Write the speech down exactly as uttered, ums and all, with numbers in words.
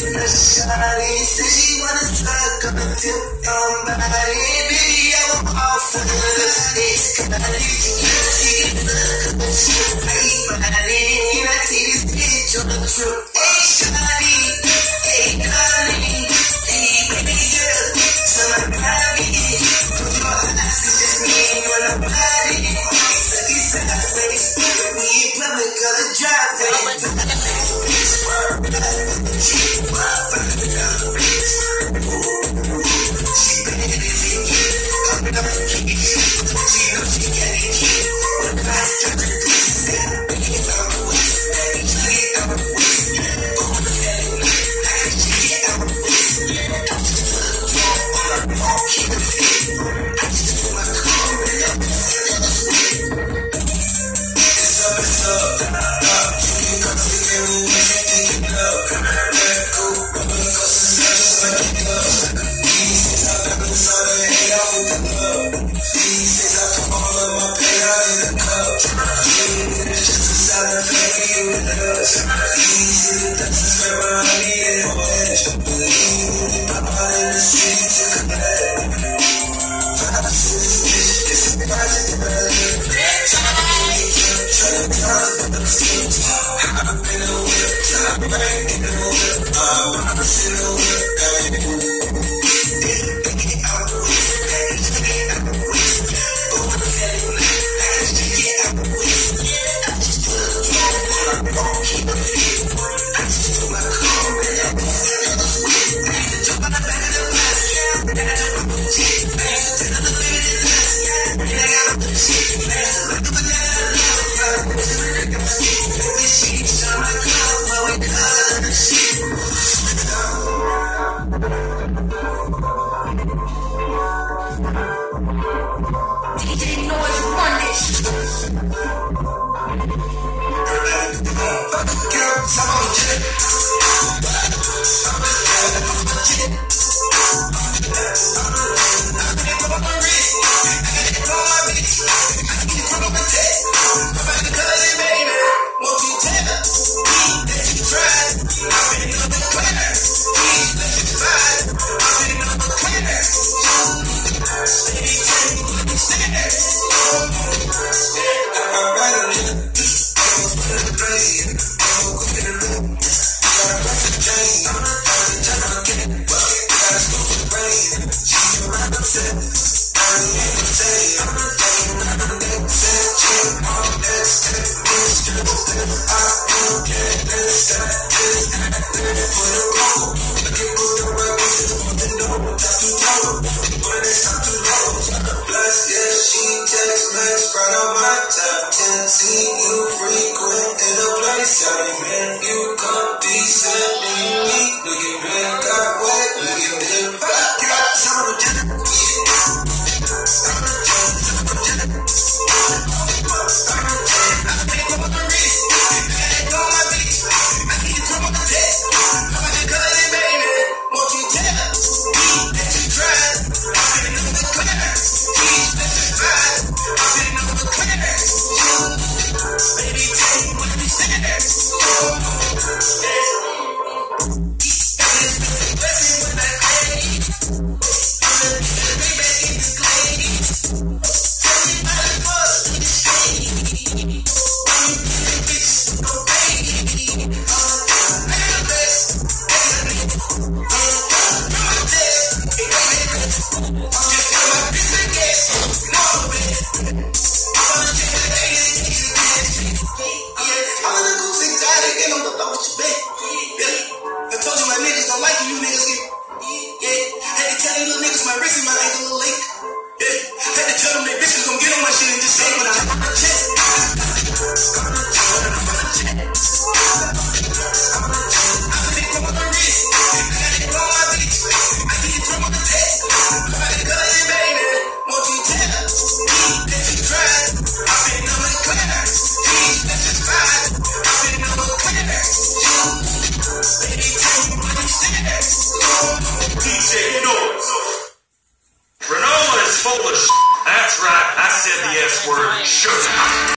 Shawty said she wanna suck on the tip on body. Baby, I'm all for this. It's kinda she can look up and she can play body. And I see this bitch on the trip. Hey, Shawty, hey, darling, hey, baby girl, so I'm happy. Put your eyes, it's just me and you and nobody. Sucky sideways, we in public on the driveway. That's right, I said the S word, sugar.